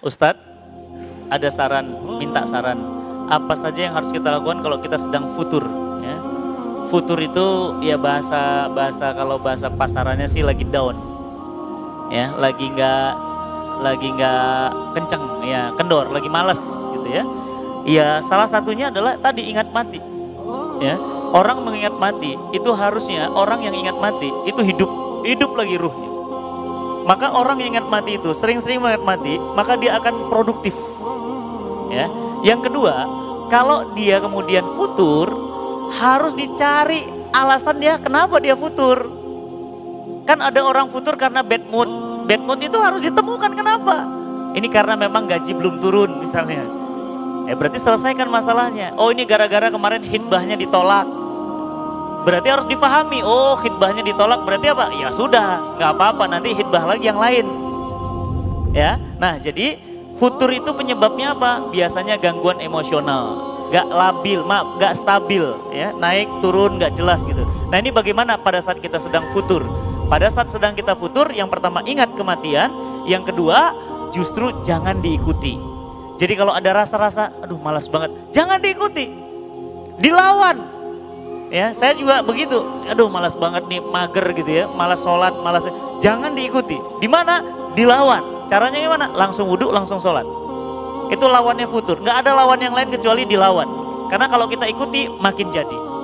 Ustadz, ada saran, minta saran. Apa saja yang harus kita lakukan kalau kita sedang futur? Ya. Futur itu ya bahasa kalau bahasa pasarannya sih lagi down, ya, lagi nggak kenceng, ya, kendor, lagi males gitu ya. Ya salah satunya adalah tadi ingat mati. Ya, orang mengingat mati itu harusnya orang yang ingat mati itu hidup lagi ruhnya. Maka orang yang ingat mati itu sering-sering mengingat mati, maka dia akan produktif. Ya. Yang kedua, kalau dia kemudian futur, harus dicari alasan dia kenapa dia futur. Kan ada orang futur karena bad mood. Bad mood itu harus ditemukan kenapa. Ini karena memang gaji belum turun misalnya. Berarti selesaikan masalahnya. Oh, ini gara-gara kemarin khidbahnya ditolak. Berarti harus difahami. Oh, khidbahnya ditolak berarti apa? Ya sudah, nggak apa-apa, nanti khidbah lagi yang lain. Ya, nah jadi futur itu penyebabnya apa? Biasanya gangguan emosional, gak labil, gak stabil, ya, naik turun gak jelas gitu. Nah ini bagaimana pada saat kita sedang futur? Pada saat sedang kita futur, yang pertama ingat kematian, yang kedua justru jangan diikuti. Jadi kalau ada rasa-rasa, aduh malas banget, jangan diikuti, dilawan. Ya, saya juga begitu, aduh malas banget nih, mager gitu ya, malas sholat, malas, jangan diikuti. Di mana? Dilawan. Caranya gimana? Langsung wudhu, langsung sholat. Itu lawannya futur. Nggak ada lawan yang lain kecuali dilawan. Karena kalau kita ikuti makin jadi.